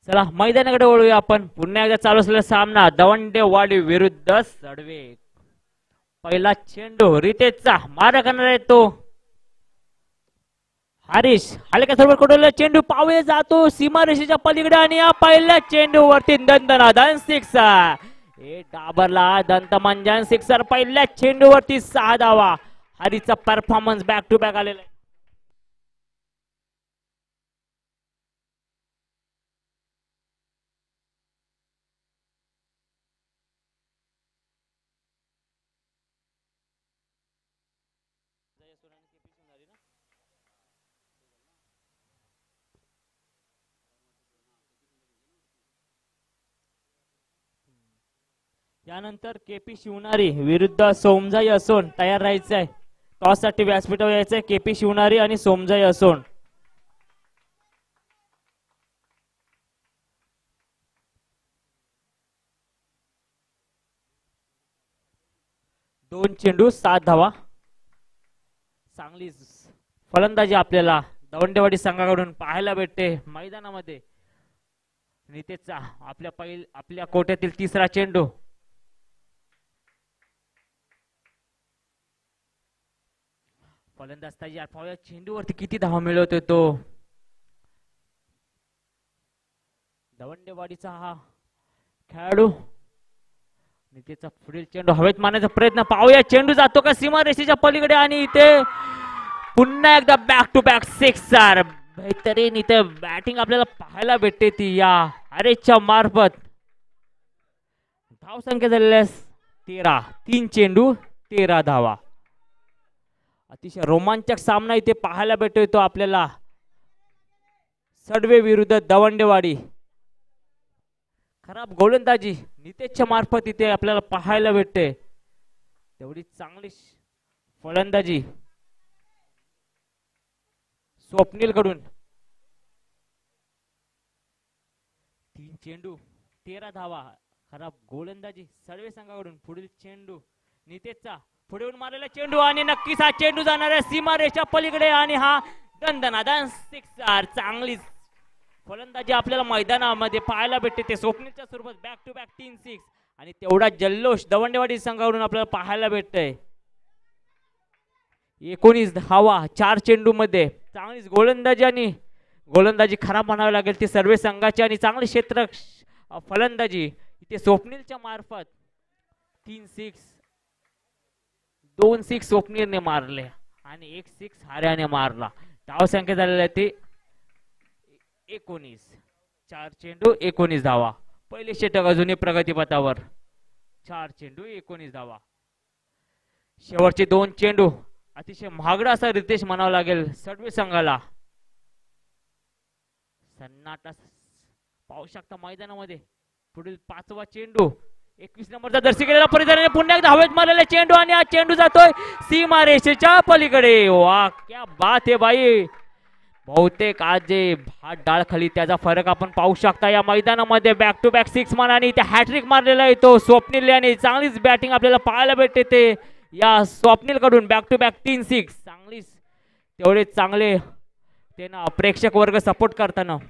चला मैदानाकडे वळूया आपण. पुन्हा एकदा चालू असलेला सामना दवंडेवाडी विरुद्ध सडवे. पहिला चेंडू रितेशचा मारा करणार आहे तो हरीश. हलक्या सर्व कडवला चेंडू पावे जातो सीमारेषेच्या पलीकडे आणि या पहिल्या चेंडू वरती दंतनादन सिक्सर. डाबरला दंतमंजन सिक्सर. पहिल्या चेंडू वरती 6 धावा. हरीशचा परफॉर्मन्स बॅक टू बॅक आलेला आहे. यानंतर केपी शिवणारी विरुद्ध सोमजाई असोन तयार राहायचं आहे. टॉस साठी व्यासपीठावर यायचंय केपी शिवणारी आणि सोमजाई असोन. दोन चेंडू 7 धावा. चांगली फलंदाजी आपल्याला दवंडेवाडी संघाकडून पाहायला भेटते मैदानामध्ये. नितेशचा आपल्या कोट्यातील तिसरा चेंडू. फलंदाज तयार. पाहूया चेंडूवरती किती धावा मिळवतोय तो दवंडेवाडीचा हा खेळाडू. नितेशचा पुढील चेंडू हवेत मारण्याचा प्रयत्न. पाहूया चेंडू जातो का सीमारेषेच्या पलीकडे आणि इथे पुन्हा एकदा बॅक टू बॅक सिक्सर. बेहतरीन इथे बॅटिंग आपल्याला पाहायला भेटते ती या हरेशच्या मार्फत. धाव संख्या झालेल्या 13. 3 चेंडू 13 धावा. अतिशय रोमांचक सामना इथे पाहायला भेटतो आपल्याला सडवे विरुद्ध दवंडेवाडी. खराब गोलंदाजी नितेशच्या मार्फत इथे आपल्याला पाहायला भेटते. तेवढी चांगली फलंदाजी स्वप्नील कडून. 3 चेंडू 13 धावा. खराब गोलंदाजी सडवे संघाकडून. पुढील चेंडू नितेशचा. पुढे येऊन मारलेला चेंडू आणि नक्कीच हा चेंडू जाणार आहे सीमारेषा पलीकडे आणि हा दंदनादन सिक्सर. चांगली फलंदाजी आपल्याला मैदानामध्ये पाहायला भेटते ते स्वप्नीलच्या स्वरूपात. बॅक टू बॅक 3 6 आणि तेवढा जल्लोष दवंडेवाडी संघाकडून आपल्याला पाहायला भेटतंय. 19 धावा 4 चेंडू मध्ये. चांगलीच गोलंदाजी आणि गोलंदाजी खराब म्हणावी लागेल ती सर्व संघाची आणि चांगली क्षेत्र फलंदाजी इथे स्वप्नीलच्या मार्फत. 3 6 2 6 स्वप्नीलने मारले आणि 1 6 हार्याने मारला. धाव संख्या झालेला आहे ते 19. 4 चेंडू 19 धावा. पहिले षटक अजूनही प्रगतीपथावर. 4 चेंडू 19 धावा. शेवटचे 2 चेंडू अतिशय महागडा असा रितेश म्हणावा लागेल सडवे संघाला. सन्नाटा पाहू शकता मैदानामध्ये. पुढील 5वा चेंडू 21 नंबरचा जर्सी केलेला परिधानाने पुन्हा एकदा हवेत मारलेला चेंडू आणि हा चेंडू जातोय सीमारेषेच्या पलीकडे. वा क्या बात आहे बाई. बहुतेक आज जे भात डाळ खाली त्याचा फरक आपण पाहू शकता या मैदानामध्ये. बॅक टू बॅक 6 मान आणि त्या हॅट्रिक मारलेला आहे तो स्वप्नील आणि चांगलीच बॅटिंग आपल्याला पाहायला भेटते ते या स्वप्नील कडून. Back to back 3 6. चांगलीच तेवढे चांगले ते ना प्रेक्षक वर्ग सपोर्ट करताना.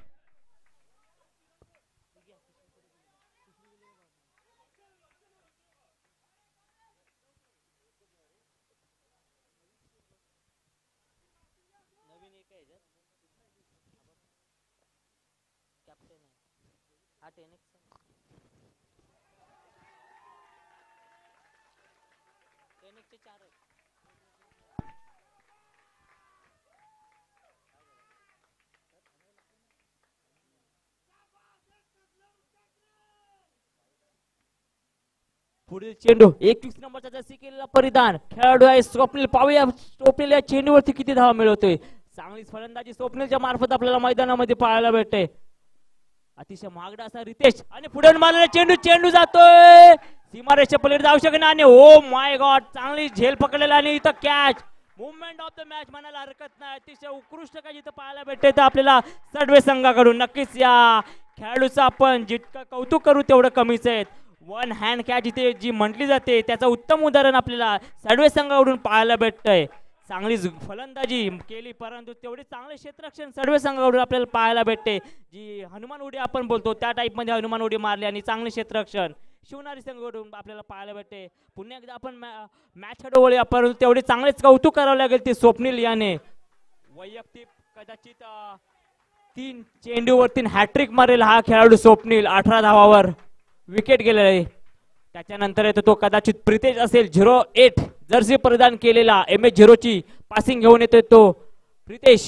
पुढील चेंडू 21 नंबरचा जर्सी केलेला परिधान खेळाडू आहे स्वप्नील. पाहूया स्वप्नील या चेंडूवरती किती धावा मिळवतोय. चांगलीच फलंदाजी स्वप्नीलच्या मार्फत आपल्याला मैदानामध्ये पाहायला भेटते. अतिशय महागडा असा रितेश आणि पुढे मारलेला चेंडू. चेंडू जातोय सीमारेषेच्या पलीकडे जाऊ शकत नाही आणि ओ माय गॉड चांगली झेल पकडलेला आणि इथं catch. Movement of the match म्हणायला हरकत नाही. अतिशय उत्कृष्ट काय इथं पाहायला भेटते तर आपल्याला सडवे संघाकडून. नक्कीच या खेळाडूचं आपण जितकं कौतुक करू तेवढं कमीच आहे. 1 हँड कॅच इथे जी म्हटली जाते त्याचं उत्तम उदाहरण आपल्याला सडवे संघाकडून पाहायला भेटतंय. चांगलीच फलंदाजी केली, परंतु तेवढे चांगले क्षेत्ररक्षण सर्वे संघाकडून आपल्याला पाहायला भेटते. जी हनुमान उडी आपण बोलतो त्या टाइप मध्ये हनुमान उडी मारली आणि चांगले क्षेत्ररक्षण शिवनारी संघाकडून आपल्याला पाहायला भेटते. पुन्हा एकदा आपण मॅच हडवली, परंतु तेवढे चांगलेच कौतुक करावं लागेल ते स्वप्नील याने वैयक्तिक कदाचित 3 चेंडूवरती हॅट्रिक मारेल हा खेळाडू स्वप्नील. 18 धावावर विकेट गेलेला आहे. त्याच्यानंतर येतो तो कदाचित प्रितेश असेल, 08 जर्सी परिधान केलेला MH0 ची पासिंग घेऊन येतोय तो प्रितेश.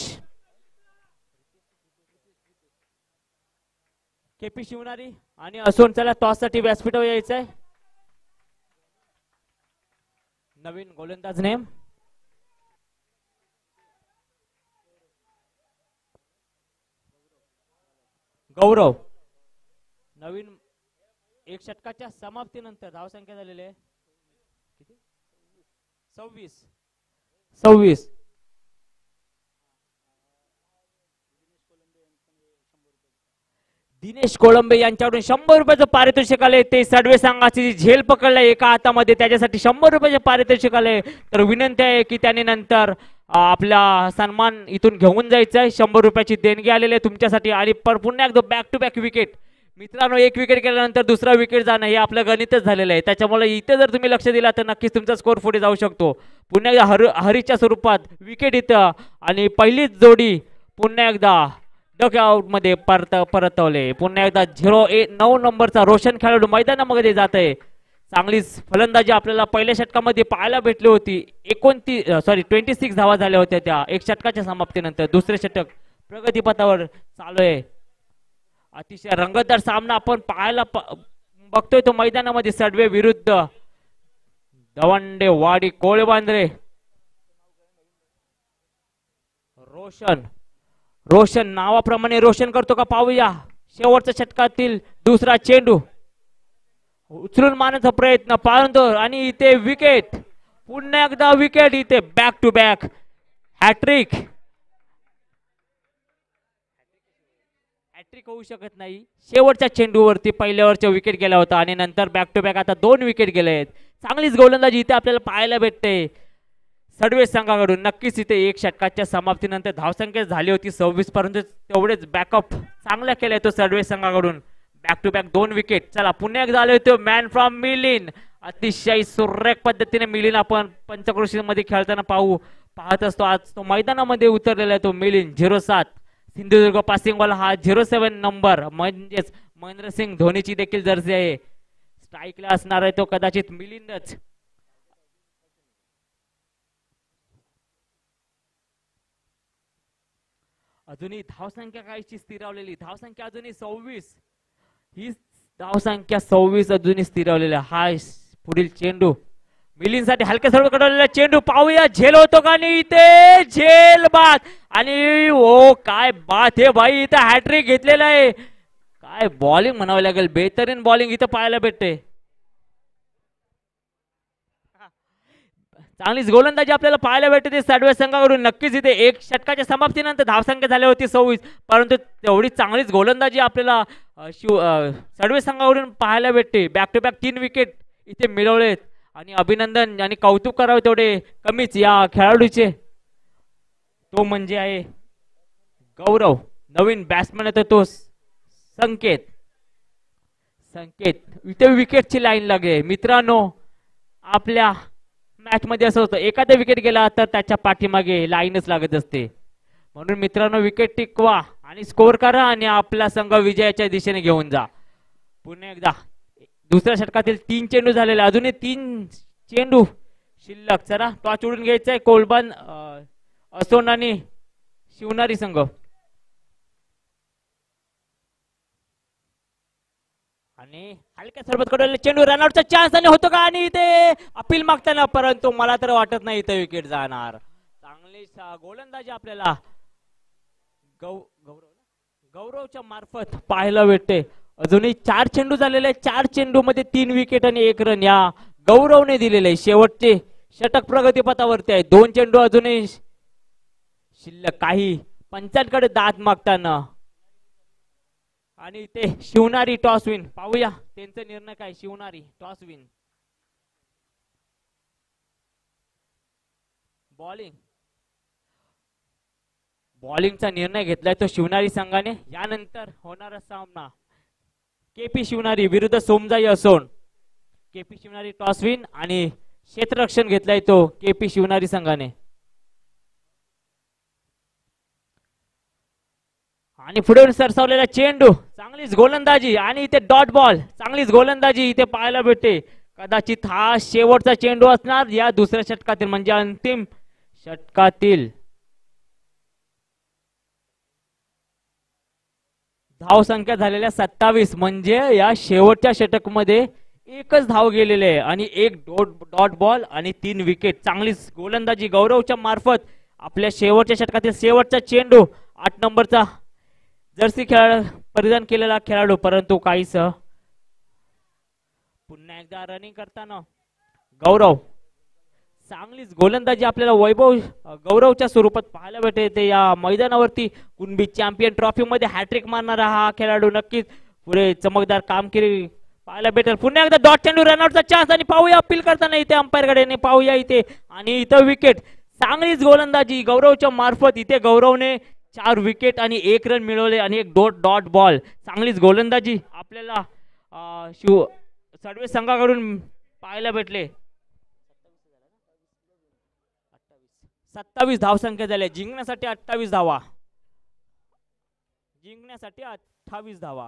KP शिवनारी आणि असून चला टॉस साठी व्यासपीठावर यायचंय. नवीन गोलंदाज नेम गौरव. नवीन एक षटकाच्या समाप्तीनंतर धावसंख्या झालेली आहे किती? 26. दिनेश कोळंबे यांच्याकडून 100 रुपयाचं पारितोषिक आले. ते सडवे संघाची झेल पकडलाय एका हातामध्ये, त्याच्यासाठी 100 रुपयाचे पारितोषिक आले. तर विनंती आहे की त्याने नंतर आपला सन्मान इथून घेऊन जायचं आहे. 100 रुपयाची देणगी आलेली आहे तुमच्यासाठी. आणि पुन्हा एकदा बॅक टू बॅक विकेट मित्रांनो, एक विकेट केल्यानंतर दुसरा विकेट जाणं हे आपलं गणितच झालेलं आहे. त्याच्यामुळे इथे जर तुम्ही लक्ष दिला तर नक्कीच तुमचा स्कोर पुढे जाऊ शकतो. पुन्हा एकदा हरीच्या स्वरूपात विकेट इथं आणि पहिलीच जोडी पुन्हा एकदा डॉकआउट मध्ये परतवले. पुन्हा एकदा 9 नंबरचा रोशन खेळाडू मैदानामध्ये जात आहे. चांगलीच फलंदाजी आपल्याला पहिल्या षटकामध्ये पाहायला भेटली होती. 26 धावा झाल्या होत्या त्या एक षटकाच्या समाप्तीनंतर. दुसरे षटक प्रगतीपथावर चालू आहे. अतिशय रंगतदार सामना आपण पाहायला बघतोय तो मैदानामध्ये. सडवे विरुद्ध दवंडे वाडी कोळेबांद्रे. रोशन नावाप्रमाणे रोशन करतो का पाहूया. शेवटच्या षटकातील दुसरा चेंडू उचलून मारण्याचा प्रयत्न, परंतु आणि इथे विकेट. पुन्हा एकदा विकेट. इथे बॅक टू बॅक हॅट्रिक होऊ शकत नाही. शेवटच्या चेंडूवरती पहिल्यावरच्या विकेट गेला होता आणि नंतर बॅक टू बॅक आता 2 विकेट गेले आहेत. चांगलीच गोलंदाजी इथे आपल्याला पाहायला भेटते सडवे संघाकडून. नक्कीच इथे एक षटकाच्या समाप्तीनंतर धावसंख्या झाली होती 26, परंतु तेवढेच बॅकअप चांगला केलाय तो सडवे संघाकडून. Back to back 2 wicket. चला पुन्हा एकदा आले होते मॅन फ्रॉम मिलिंद. अतिशय सुरेख पद्धतीने मिलिंद आपण पंचक्रोशी मध्ये खेळताना पाहत असतो. आज तो मैदानामध्ये उतरलेला आहे तो मिलिंद. 07 सिंधुदुर्ग पासिंग वाला हा 07 नंबर म्हणजेच महेंद्रसिंग धोनीची देखील जर्सी आहे. स्ट्राईकला असणार आहे तो कदाचित मिलिंदच. अजूनही धावसंख्या काहीची स्थिरावलेली. धावसंख्या अजूनही 26. ही धावसंख्या 26 अजूनही स्थिरावलेला. हा पुढील चेंडू मिलिंदसाठी हलक्या सर्व कडवलेला चेंडू. पाहूया झेल होतो का नाही. इथे झेल बाद. आणि ओ काय बात हे भाई, इथं हॅट्रिक घेतलेला आहे. काय बॉलिंग म्हणावं लागेल. बेहतरीन बॉलिंग इथं पाहायला भेटते. चांगलीच गोलंदाजी आपल्याला पाहायला भेटते सडवे संघाकडून. नक्कीच इथे एक षटकाच्या समाप्तीनंतर धावसंख्या झाली होती 26, परंतु तेवढी चांगलीच गोलंदाजी आपल्याला सडवे संघाकडून पाहायला भेटते. बॅक टू बॅक 3 विकेट इथे मिळवलेत आणि अभिनंदन आणि कौतुक करावे तेवढे कमीच या खेळाडूचे. तो म्हणजे आहे गौरव. नवीन बॅट्समन येतो तो संकेत. इथे विकेटची लाईन लागली मित्रांनो. आपल्या मॅच मध्ये असं होतं, एखादा विकेट गेला तर त्याच्या पाठीमागे लाईनच लागत असते. म्हणून मित्रांनो विकेट टिकवा आणि स्कोर करा आणि आपला संघ विजयाच्या दिशेने घेऊन जा. पुन्हा एकदा दुसऱ्या षटकातील 3 चेंडू झालेले. अजूनही 3 चेंडू शिल्लक. चला टॉस उडून घ्यायचंय कोलबान असोन आणि शिवनारी संघ. आणि हलक्या सरबत कडवलेला चेंडू. रनआउटचा चान्स आणि होतो का. आणि इथे अपील मागताना, परंतु मला तर वाटत नाही इथे विकेट जाणार. चांगली गोलंदाजी आपल्याला गौरवच्या मार्फत पाहायला भेटते. अजूनही 4 चेंडू झालेले. 4 चेंडू मध्ये 3 विकेट आणि 1 रन या गौरवने दिलेले आहे. शेवटचे षटक प्रगतीपथावरती आहे. 2 चेंडू अजूनही शिल्लक. काही पंचांकडे दाद मागताना. आणि ते शिवनारी टॉस विन. पाहूया त्यांचा निर्णय काय. Shivnari toss win. बॉलिंग बॉलिंगचा निर्णय घेतलाय तो शिवनारी संघाने. यानंतर होणारा सामना केपी शिवनारी विरुद्ध सोमजाई असोन. केपी शिवनारी टॉस विन आणि क्षेत्ररक्षण घेतलाय तो केपी शिवनारी संघाने. आणि पुढे सरसावलेला चेंडू, चांगलीच गोलंदाजी आणि इथे डॉट बॉल, चांगलीच गोलंदाजी इथे पाहायला भेटते. कदाचित हा शेवटचा चेंडू असणार या दुसऱ्या षटकातील, म्हणजे अंतिम षटकातील. धाव संख्या झालेल्या 27, म्हणजे या शेवटच्या षटकमध्ये एकच धाव गेलेले आहे आणि एक डॉट बॉल आणि 3 विकेट. चांगलीच गोलंदाजी गौरवच्या मार्फत आपल्या शेवटच्या षटकातील शेवटचा चेंडू 8 नंबरचा जर्सी परिधान केलेला खेळाडू, परंतु काहीच. पुन्हा एकदा रनिंग करताना गौरव, चांगलीच गोलंदाजी आपल्याला वैभव गौरवच्या स्वरूपात पाहायला भेटते या मैदानावरती. कुणबी चॅम्पियन ट्रॉफी मध्ये हॅट्रिक मारणारा हा खेळाडू नक्कीच पुढे चमकदार कामगिरी पाहायला भेटेल. पुन्हा एकदा डॉट चेंडू, रनआउटचा चान्स आणि पाहूया अपील करताना इथे अंपायर कडे पाहूया इथे, आणि इथं विकेट. चांगलीच गोलंदाजी गौरवच्या मार्फत इथे गौरवने 4 विकेट आणि 1 रन मिळवले आणि एक डॉट बॉल. चांगलीच गोलंदाजी आपल्याला सडवे संघाकडून पाहायला भेटले. 27 धावसंख्या झाल्या, जिंकण्यासाठी 28 धावा, जिंकण्यासाठी 28 धावा.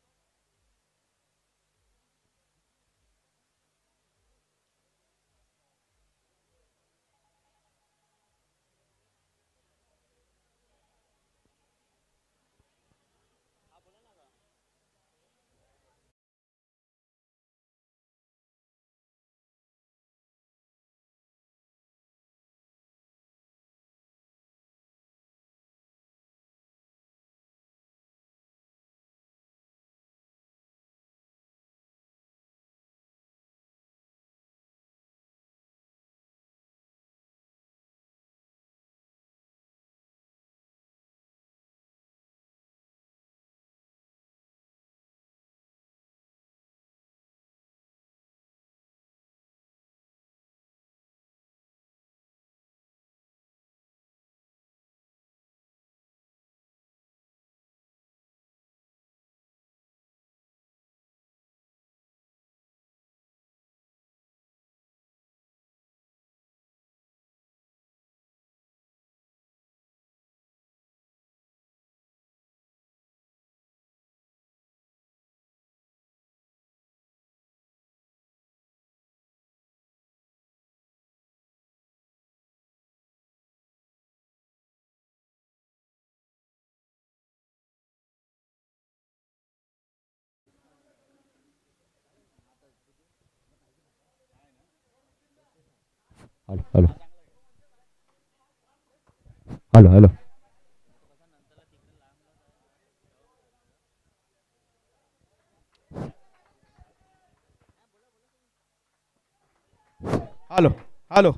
Hello hello hello hello hello hello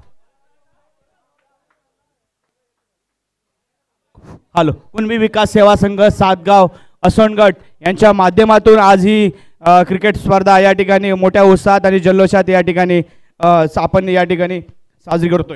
hello Kunbi Vikas Seva Sangh Satgaon असोनगट यांच्या माध्यमातून आज ही क्रिकेट स्पर्धा या ठिकाणी मोठ्या उत्साहात आणि जल्लोषात या ठिकाणी आपण या ठिकाणी साजरी करतोय.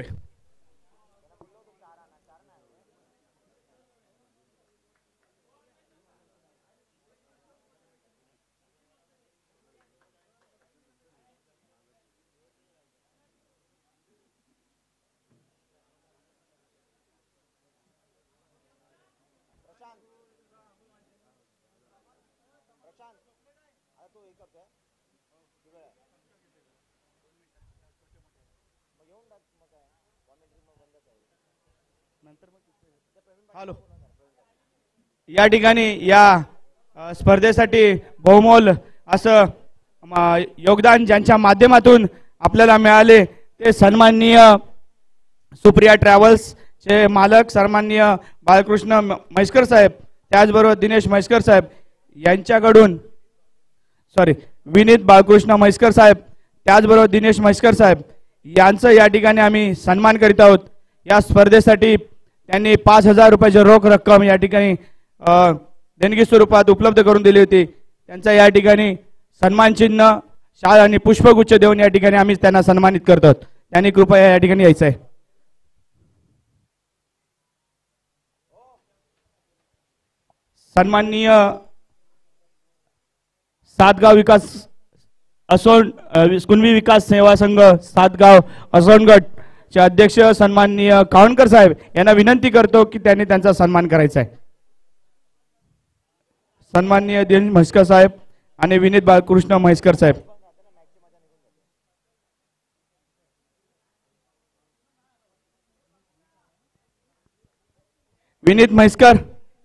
हॅलो या ठिकाणी या स्पर्धेसाठी बहुमोल असं योगदान ज्यांच्या माध्यमातून आपल्याला मिळाले ते सन्माननीय सुप्रिया ट्रॅव्हल्स चे मालक सन्माननीय बाळकृष्ण म्हैसकर साहेब, त्याचबरोबर दिनेश म्हैसकर साहेब यांच्याकडून विनीत बाळकृष्ण म्हैसकर साहेब, त्याचबरोबर दिनेश म्हैसकर साहेब यांचं या ठिकाणी आम्ही सन्मान करीत आहोत. या स्पर्धेसाठी त्यांनी 5,000 रुपयाची रोख रक्कम या ठिकाणी देणगी स्वरूपात उपलब्ध करून दिली होती. त्यांचा या ठिकाणी सन्मान चिन्ह, शाल आणि पुष्पगुच्छ देऊन या ठिकाणी आम्ही त्यांना सन्मानित करतो. त्यांनी कृपया या ठिकाणी यायचं आहे. सन्माननीय सातगाव विकास असोन कुणबी विकास सेवा संघ सातगाव असोन गट चे अध्यक्ष सन्माननीय कावणकर साहेब यांना विनंती करतो की त्यांनी त्यांचा सन्मान करायचा आहे. सन्माननीय दिनेश म्हैसकर साहेब आणि विनीत बाळकृष्ण म्हैसकर साहेब. विनीत म्हैसकर.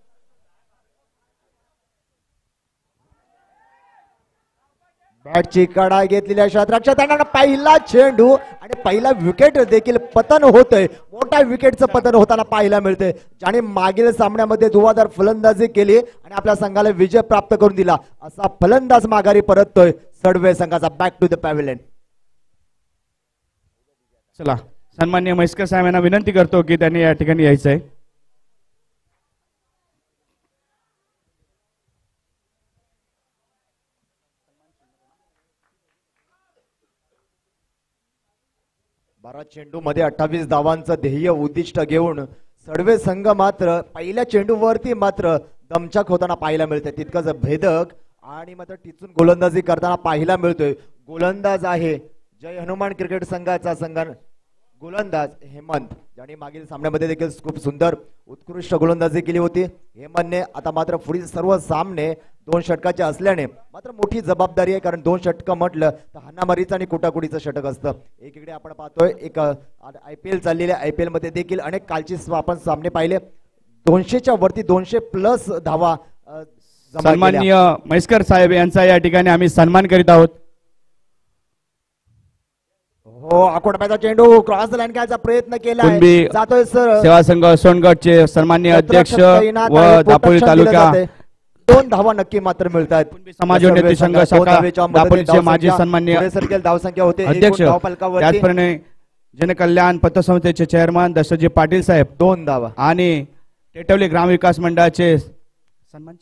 बॅटची कडा घेतलेल्या क्षेत्ररक्षकांना पहिला चेंडू आणि पहिला विकेट देखील पतन होतंय. मोठा विकेटचं पतन होताना पाहायला मिळते, ज्याने मागील सामन्यामध्ये धुवाधार फलंदाजी केली आणि आपल्या संघाला विजय प्राप्त करून दिला. असा फलंदाज माघारी परततोय सडवे संघाचा. Back to the pavilion. चला, सन्माननीय म्हैसकर साहेब यांना विनंती करतो की त्यांनी या ठिकाणी यायचं आहे. बारा चेंडू मध्ये 28 धावांचं ध्येय उद्दिष्ट घेऊन सडवे संघ मात्र पहिल्या चेंडूवरती मात्र दमछाक होताना पाहायला मिळते. तितकंच भेदक आणि मात्र टिचून गोलंदाजी करताना पाहायला मिळतोय. गोलंदाज आहे जय हनुमान क्रिकेट संघाचा गोलंदाज हेमंत, ज्याने मागील सामन्यामध्ये देखील खूप सुंदर उत्कृष्ट गोलंदाजी केली होती. हेमंतने आता मात्र पुढील सर्व सामने 2 षटकाचे असल्याने मात्र मोठी जबाबदारी आहे, कारण 2 षटक म्हटलं तर हाणामारीचं आणि कुटाकुटीचं षटक असतं. एकीकडे आपण पाहतोय एक IPL चाललेल्या IPL मध्ये देखील अनेक कालचे आपण सामने पाहिले. 200च्या वरती 200+ धावा. सन्माननीय म्हैसकर साहेब यांचा या ठिकाणी आम्ही सन्मान करीत आहोत. हो, आकोटप्याचा चेंडू क्रॉस लाईन घ्यायचा प्रयत्न केला कुणबी जातोय सर. सेवा संघ सोनगडचे सन्माननीय अध्यक्ष व दापोली तालुका 2 धावा नक्की मात्र मिळतात. समाजोन्नती संघ शाखा दापोलीचे माजी सन्माननीय सर्कल धावसंख्या होते अध्यक्ष, त्याचप्रमाणे जनकल्याण पतसंस्थेचे चेअरमन दशरथजी पाटील साहेब 2 धावा आणि टेटवली ग्रामविकास मंडळाचे सन्मान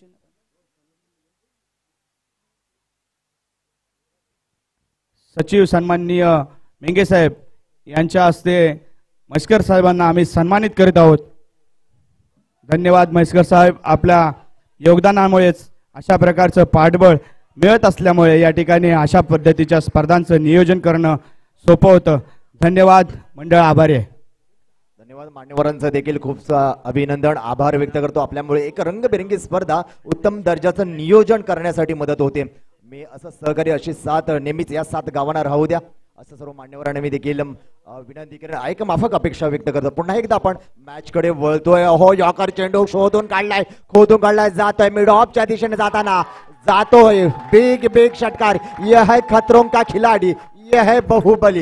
सचिव सन्माननीय मेंगे साहेब यांच्या हस्ते म्हैसकर साहेबांना आम्ही सन्मानित करीत आहोत. धन्यवाद म्हैसकर साहेब. आपल्या योगदानामुळेच अशा प्रकारचं पाठबळ मिळत असल्यामुळे या ठिकाणी अशा पद्धतीच्या स्पर्धांचं नियोजन करणं सोपं होतं. धन्यवाद मंडळ. आभारी आहे. धन्यवाद. मान्यवरांचं देखील खूप अभिनंदन, आभार व्यक्त करतो. आपल्यामुळे एक रंगबिरंगी स्पर्धा उत्तम दर्जाचं नियोजन करण्यासाठी मदत होते. मी असं सहकार्य, अशी साथ नेहमीच या 7 गावांना राहू द्या असं सर्व मान्यवरांना मी देखील विनंती करेन. एक माफक अपेक्षा व्यक्त करतो. पुन्हा एकदा आपण मॅच कडे वळतोय. हो, यॉर्कर चेंडू खोदून काढलाय जातोय मिड ऑफच्या दिशेने जाताना जातोय. बिग षटकार. यह है खतरों का खिलाडी, यह है बाहुबली.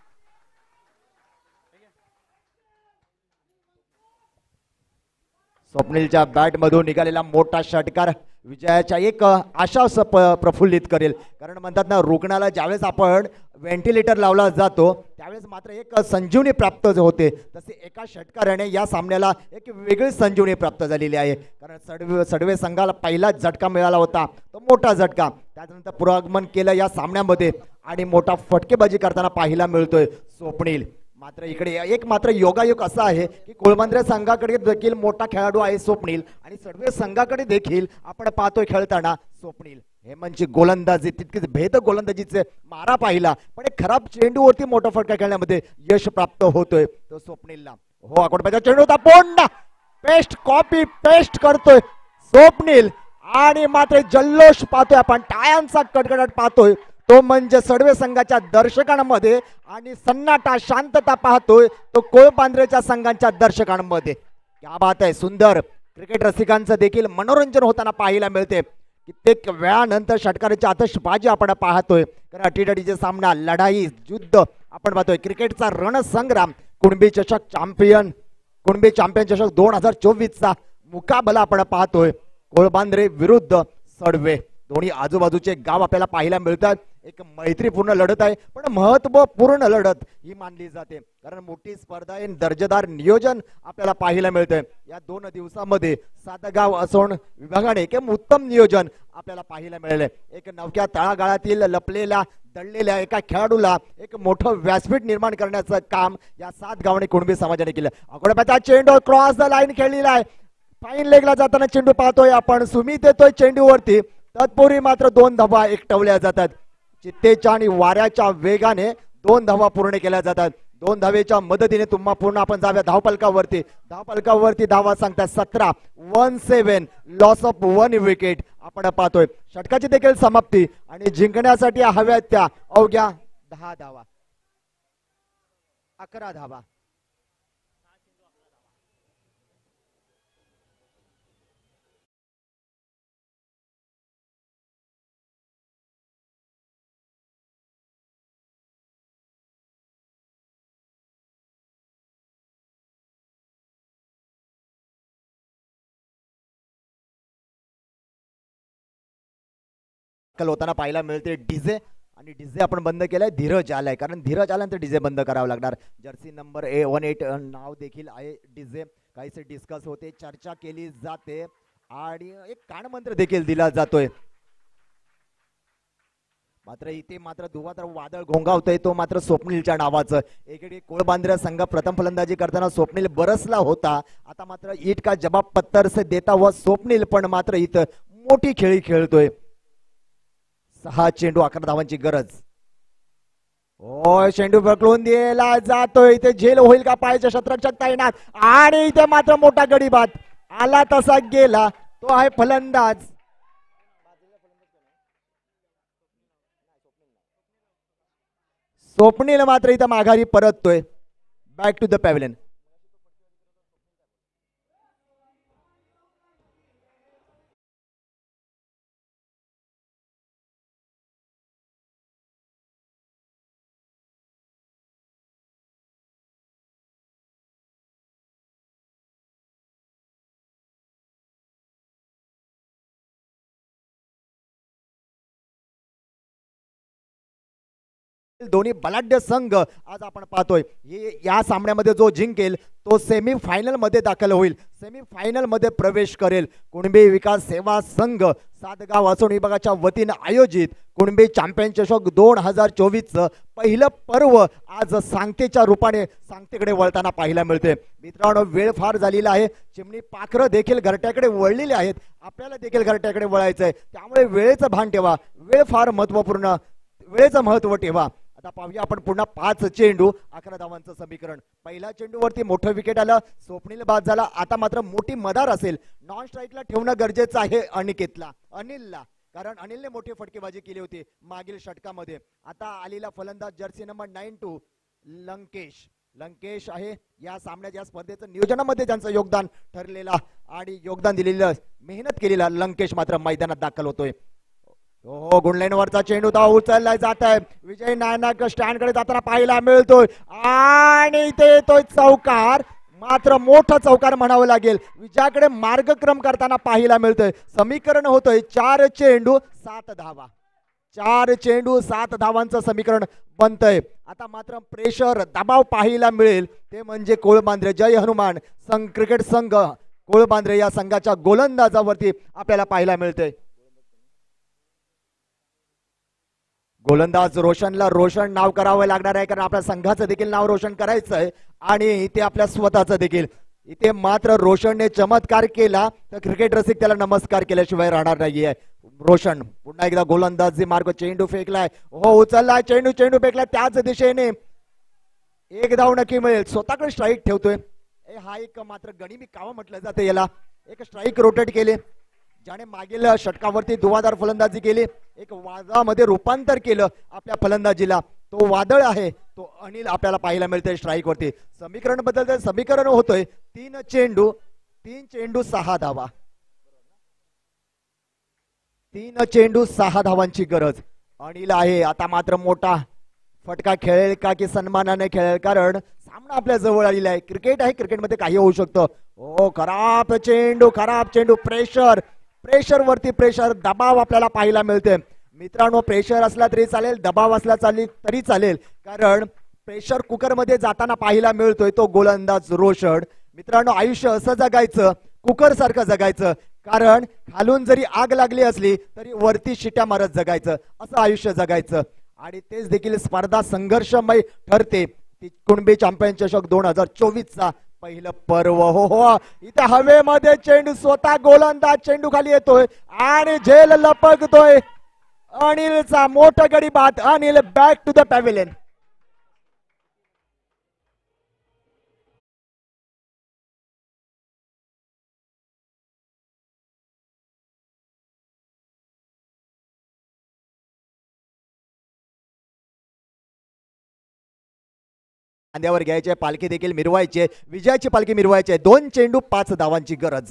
स्वप्नीलच्या बॅट मधून निघालेला मोठा षटकार विजयाच्या एक आशा प्रफुल्लित करेल. कारण म्हणतात ना, रुग्णाला ज्यावेळेस आपण व्हेंटिलेटर लावला जातो त्यावेळेस मात्र एक संजीवनी प्राप्त होते, तसे एका षटकाराने या सामन्याला एक वेगळी संजीवनी प्राप्त झालेली आहे. कारण सडवे संघाला पहिला झटका मिळाला होता, तो मोठा झटका. त्यानंतर पुरागमन केलं या सामन्यामध्ये आणि मोठा फटकेबाजी करताना पाहायला मिळतोय स्वप्नील. मात्र इकडे एक मात्र योगायोग असा आहे की कोळमांद्रे संघाकडे देखील मोठा खेळाडू आहे स्वप्नील, आणि सडवे संघाकडे देखील आपण पाहतोय खेळताना स्वप्नील. हेमंतची गोलंदाजी तितकीच भेदक गोलंदाजीचे मारा पाहिला, पण एक खराब चेंडूवरती मोठा फटका खेळण्यामध्ये यश प्राप्त होतोय तो स्वप्नीलला. हो, आकोटप्याचा चेंडू होता. पोंडा कॉपी पेस्ट करतोय स्वप्नील, आणि मात्र जल्लोष पाहतोय आपण, टाळ्यांचा कडकडाट पाहतोय. तो म्हणजे सडवे संघाच्या दर्शकांमध्ये, आणि सन्नाटा शांतता पाहतोय तो कोळपांढरेच्या संघांच्या दर्शकांमध्ये. क्या बात आहे. सुंदर क्रिकेट रसिकांचं देखील मनोरंजन होताना पाहायला मिळते. कित्येक वेळानंतर षटकाराची आतषबाजी आपण पाहतोय. कारण अटीतटीचे सामना, लढाई, युद्ध आपण पाहतोय. क्रिकेटचा रणसंग्राम, कुणबी चॅम्पियन चषक 2024चा मुकाबला आपण पाहतोय. कोळबांद्रे विरुद्ध सडवे, दोन्ही आजूबाजूचे गाव आपल्याला पाहायला मिळतात. एक मैत्रीपूर्ण लढत आहे, पण महत्वपूर्ण लढत ही मानली जाते. कारण मोठी स्पर्धा आहे, दर्जेदार नियोजन आपल्याला पाहायला मिळतंय. या 2 दिवसामध्ये सातगाव असोन विभागाने एक उत्तम नियोजन आपल्याला पाहायला मिळालंय. एक नवक्या तळागाळातील लपलेल्या दडलेल्या एका खेळाडूला एक मोठं व्यासपीठ निर्माण करण्याचं काम या 7 गावाने कुणबी समाजाने केलं. आकोटप्याचा चेंडू क्रॉस द लाईन खेळलेला आहे. फाईन लेगला जाताना चेंडू पाहतोय आपण. सुमित येतोय चेंडूवरती. तत्पूर्वी मात्र 2 धावा एकटवल्या जातात. चित्तेच्या आणि वाऱ्याच्या वेगाने 2 धावा पूर्ण केल्या जातात. 2 धावेच्या मदतीने तुम्हा पूर्ण आपण जाऊया धावपलकावरती. धावपलकावरती धावा सांगतात 17 लॉस ऑफ 1 विकेट आपण पाहतोय. षटकाची देखील समाप्ती आणि जिंकण्यासाठी हव्यात त्या अवघ्या 10 धावा, 11 धावा. होताना पाहायला मिळते डीजे. आणि डीजे आपण बंद केलाय. धीरज आलाय, कारण धीरज आल्यानंतर डीजे बंद करावं लागणार. जर्सी नंबर 18 नाव देखील आहे डीजे. काहीसे डिस्कस होते, चर्चा केली जाते आणि एक कानमंत्र देखील दिला जातोय. मात्र इथे मात्र धुवाधार वादळ घोंगावतोय, तो मात्र स्वप्नीलच्या नावाचं. एकीकडे कोळबांद्रा संघ प्रथम फलंदाजी करताना स्वप्नील बरसला होता. आता मात्र ईट का जवाब पत्तर से देता हुआ स्वप्नील पण मात्र इथं मोठी खेळी खेळतोय. 6 चेंडू 11 धावांची गरज. ओ चेंडू पकडून दिला जातोय. इथे झेल होईल का पायाच्या शतरक्षक तैनात. आणि इथे मात्र मोठा गडी बाद आला तसा गेला. तो आहे फलंदाज स्वप्नील. मात्र इथं माघारी परततोय. Back to the pavilion. दोन्ही बलाढ्य संघ आज आपण पाहतोय. या सामन्यामध्ये जो जिंकेल तो सेमी फायनल मध्ये दाखल होईल, सेमी फायनल मध्ये प्रवेश करेल. कुणबी विकास सेवा संघ सातगाव असोन विभागाच्या वतीने आयोजित कुणबी चॅम्पियन चषक 2024 पहिलं पर्व आज सांगतेच्या रूपाने सांगतेकडे वळताना पाहायला मिळते. मित्रांनो, वेळ फार झालेला आहे. चिमणी पाखरं देखील घरट्याकडे वळलेली आहेत. आपल्याला देखील घरट्याकडे वळायचंय, त्यामुळे वेळेचं भान ठेवा. वेळ फार महत्वपूर्ण, वेळेचं महत्व ठेवा. आता पाहूया आपण पुन्हा 5 चेंडू 11 धावांचं समीकरण. पहिल्या चेंडूवरती मोठं विकेट आलं, स्वप्नील बाद झाला. आता मात्र मोठी मदार असेल, नॉन स्ट्राईकला ठेवणं गरजेचं आहे अनिलला, कारण अनिलने मोठी फटकेबाजी केली होती मागील षटकामध्ये. आता आलेला फलंदाज जर्सी नंबर 92 लंकेश आहे. या सामन्याच्या या स्पर्धेचं नियोजनामध्ये ज्यांचं योगदान ठरलेला आणि योगदान दिलेलं, मेहनत केलेला लंकेश मात्र मैदानात दाखल होतोय. हो, गुणलाईन वरचा चेंडू धाव उचलला जात आहे. विजय नायक स्टँड कडे जाताना पाहायला मिळतोय आणि इथे येतोय चौकार. मात्र मोठा चौकार म्हणावं लागेल. विजयाकडे मार्गक्रम करताना पाहायला मिळतोय. समीकरण होतोय 4 चेंडू 7 धावा. 4 चेंडू 7 धावांचं समीकरण बनतंय. आता मात्र प्रेशर, दबाव पाहायला मिळेल, ते म्हणजे कोळबांद्रे जय हनुमान क्रिकेट संघ कोळबांद्रे या संघाच्या गोलंदाजावरती आपल्याला पाहायला मिळतंय. गोलंदाज रोशनला रोशन नाव करावं लागणार आहे, कारण आपल्या संघाचं देखील नाव रोशन करायचं आहे आणि इथे आपल्या स्वतःचं देखील. इथे मात्र रोशनने चमत्कार केला तर क्रिकेट रसिक त्याला नमस्कार केल्याशिवाय राहणार नाहीये. रोशन पुन्हा एकदा गोलंदाजी मार्ग, चेंडू फेकलाय, हो उचललाय चेंडू फेकलाय त्याच दिशेने. 1 धाव नक्की मिळेल. स्वतःकडे स्ट्राईक ठेवतोय. हा एक मात्र गणिमी कावा म्हटलं जातं याला. एक स्ट्राईक रोटेट केले, ज्याने मागील षटकावरती धुवाधार फलंदाजी केली, एक वादळामध्ये रूपांतर केलं आपल्या फलंदाजीला. तो वादळ आहे तो अनिल आपल्याला पाहायला मिळतोय स्ट्राईक वरती. समीकरण बदलतंय. समीकरण होतोय 3 चेंडू 6 धावा. 3 चेंडू 6 धावांची गरज अनिल आहे. आता मात्र मोठा फटका खेळेल का की सन्मानाने खेळेल, कारण सामना आपल्या जवळ आलेला आहे. क्रिकेट आहे, क्रिकेटमध्ये काही होऊ शकतं. हो, खराब चेंडू. प्रेशर वरती प्रेशर, दबाव आपल्याला पाहायला मिळते. मित्रांनो, प्रेशर असला तरी चालेल, दबाव असला तरी चालेल, कारण प्रेशर कुकर मध्ये जाताना पाहायला मिळतोय तो गोलंदाज रोशन. मित्रांनो, आयुष्य असं जगायचं, कुकर सारखं जगायचं, कारण खालून जरी आग लागली असली तरी वरती शिट्या मारत जगायचं, असं आयुष्य जगायचं. आणि तेच देखील स्पर्धा संघर्षमय ठरते. ती कुणबी चॅम्पियन चषक 2024चा पहिलं पर्व. हो हो, इथे हवेमध्ये चेंडू, स्वतः गोलंदाज चेंडू खाली येतोय आणि झेल लपकतोय. अनिलचा मोठा गडी बाद. Anil back to the pavilion. खांद्यावर घ्यायचे, पालखी देखील मिरवायची, विजयाची पालखी मिरवायची. 2 चेंडू 5 धावांची गरज.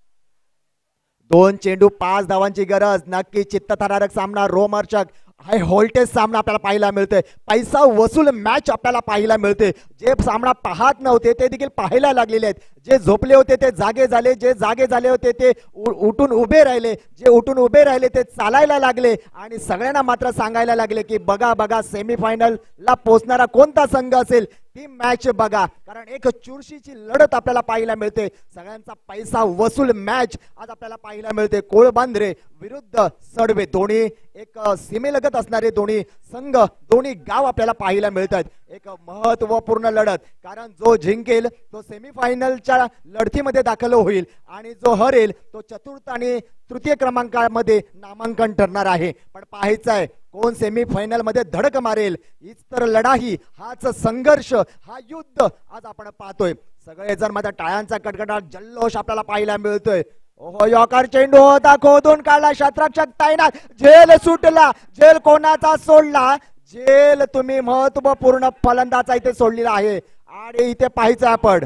2 चेंडू 5 धावांची गरज. नक्की चित्तथरारक सामना, रोमहर्षक हाय व्होल्टेज सामना आपल्याला पाहायला मिळतोय. पैसा वसूल मॅच आपल्याला पाहायला मिळते. जे सामना पाहत नव्हते ते देखील पाहायला लागलेले आहेत. जे झोपले होते ते जागे झाले, जे जागे झाले होते ते उठून उभे राहिले, जे उठून उभे राहिले ते चालायला लागले आणि सगळ्यांना मात्र सांगायला लागले की बघा बघा सेमीफायनलला पोहोचणारा कोणता संघ असेल ती मॅच बघा. कारण एक चुरशीची लढत आपल्याला पाहायला मिळते. सगळ्यांचा पैसा वसूल मॅच आज आपल्याला पाहायला मिळते. कोळबांद्रे विरुद्ध सडवे, दोन्ही एक सीमेलगत असणारे दोन्ही संघ, दोन्ही गाव आपल्याला पाहायला मिळतात. एक महत्वपूर्ण लढत, कारण जो जिंकेल तो सेमीफायनलच्या लढतीमध्ये दाखल होईल आणि जो हरेल तो चतुर्थ आणि तृतीय क्रमांकामध्ये नामांकन ठरणार आहे. पण पाहायचं आहे कोण सेमीफायनल मध्ये धडक मारेल. हीच तर लढाई, हाच संघर्ष, हा युद्ध आज आपण पाहतोय. सगळे जण मात्र टाळ्यांचा कडकडाट, जल्लोष आपल्याला पाहायला मिळतोय. ओहो, यॉकर चेंडू होता, खोदून काढला, शतरक्षक तैनात, झेल सुटला. झेल कोणाचा सोडला? झेल तुम्ही महत्वपूर्ण फलंदाचा इथे सोडलेला आहे. आणि इथे पाहायचं आपण,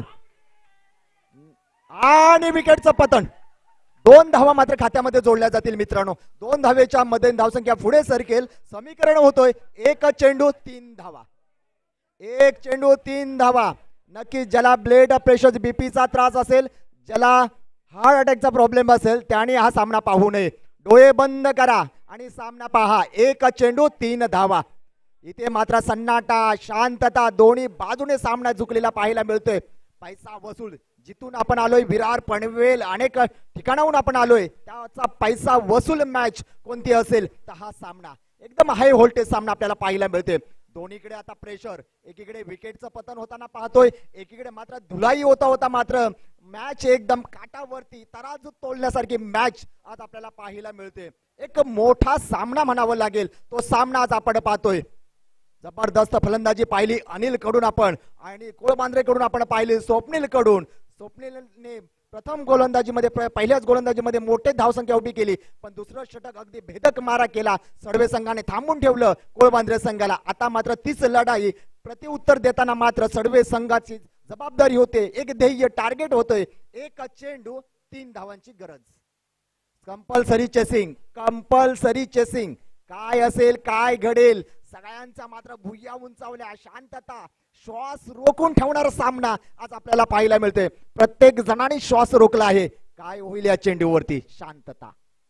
आणि विकेटचं पतन. 2 धावा मात्र खात्यामध्ये जोडल्या जातील मित्रांनो. 2 धावेच्या मध्ये धावसंख्या पुढे सरकेल. समीकरण होतोय 1 चेंडू 3 धावा. 1 चेंडू 3 धावा. नक्की ज्याला ब्लड प्रेशर, बीपीचा त्रास असेल, ज्याला हार्ट अटॅकचा प्रॉब्लेम असेल त्याने हा सामना पाहू नये. डोळे बंद करा आणि सामना पहा. 1 चेंडू 3 धावा. इथे मात्र सन्नाटा, शांतता, दोन्ही बाजूने सामना झुकलेला पाहायला मिळतोय. पैसा वसूल, जिथून आपण आलोय, विरार, पनवेल, अनेक ठिकाणाहून आपण आलोय, त्याचा पैसा वसूल मॅच कोणती असेल तर हा सामना एकदम हाय व्होल्टेज सामना आपल्याला पाहायला मिळते. दोन्हीकडे आता प्रेशर, एकीकडे विकेटचं पतन होताना पाहतोय, एकीकडे मात्र धुलाई होता मात्र मॅच एकदम काटावरती, तराजू तोडण्यासारखी मॅच आज आपल्याला पाहायला मिळते. एक मोठा सामना म्हणावा लागेल तो सामना आज आपण पाहतोय. जबरदस्त फलंदाजी पाहिली अनिल कडून आपण, आणि कोळबांद्रे कडून आपण पाहिली स्वप्नील कडून. स्वप्नीलने प्रथम गोलंदाजीमध्ये, पहिल्याच गोलंदाजीमध्ये मोठे धावसंख्या उभी केली, पण दुसरं षटक अगदी भेदक मारा केला. सडवे संघाने थांबून ठेवलं कोळबांद्रे संघाला. आता मात्र तीच लढाई, प्रत्युत्तर देताना मात्र सडवे संघाची जबाबदारी होते. एक ध्येय, टार्गेट होतोय. 1 चेंडू 3 धावांची गरज. Compulsory chasing, compulsory chasing. काय असेल, काय घडेल, सगळ्यांचा मात्र भुया उंचावल्या, शांतता, श्वास रोखून ठेवणारा सामना आज आपल्याला पाहायला मिळतोय. प्रत्येक जणांनी श्वास रोखला आहे. काय होईल या चेंडूवरती? शांतता.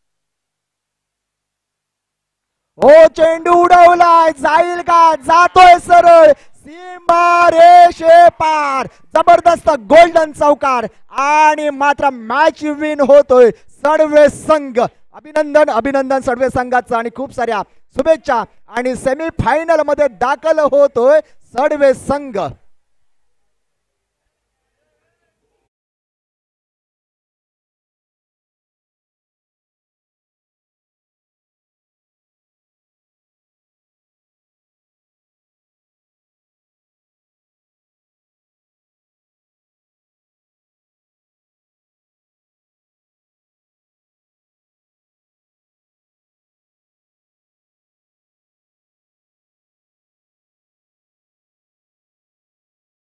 हो, चेंडू उडवलाय, जाईल का? जातोय सरळ सीमा रेषे पार. जबरदस्त गोल्डन चौकार आणि मात्र मॅच विन होतोय सडवे संघ. अभिनंदन, अभिनंदन सडवे संघाचं आणि खूप साऱ्या शुभेच्छा. आणि सेमीफायनल मध्ये दाखल होतोय सडवे संघ.